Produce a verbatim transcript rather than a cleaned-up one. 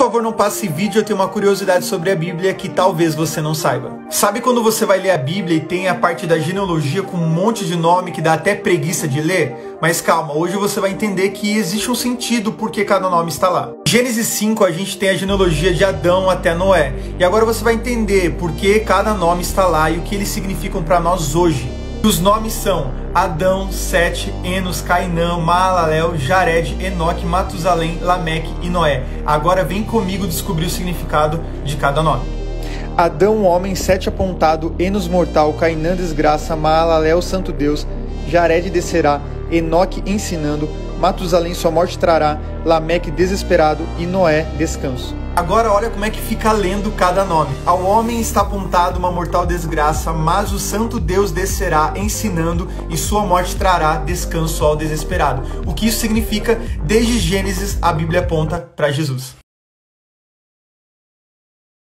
favor, não passe vídeo, eu tenho uma curiosidade sobre a Bíblia que talvez você não saiba. Sabe quando você vai ler a Bíblia e tem a parte da genealogia com um monte de nome que dá até preguiça de ler? Mas calma, hoje você vai entender que existe um sentido por que cada nome está lá. Em Gênesis cinco a gente tem a genealogia de Adão até Noé. E agora você vai entender por que cada nome está lá e o que eles significam para nós hoje. Os nomes são Adão, Sete, Enos, Cainã, Maalalel, Jared, Enoque, Matusalém, Lameque e Noé. Agora vem comigo descobrir o significado de cada nome. Adão, homem, Sete apontado, Enos mortal, Cainã desgraça, Maalalel santo Deus, Jared descerá, Enoque ensinando, Matusalém sua morte trará, Lameque desesperado e Noé descanso. Agora olha como é que fica lendo cada nome. Ao homem está apontado uma mortal desgraça, mas o santo Deus descerá ensinando e sua morte trará descanso ao desesperado. O que isso significa? Desde Gênesis a Bíblia aponta para Jesus.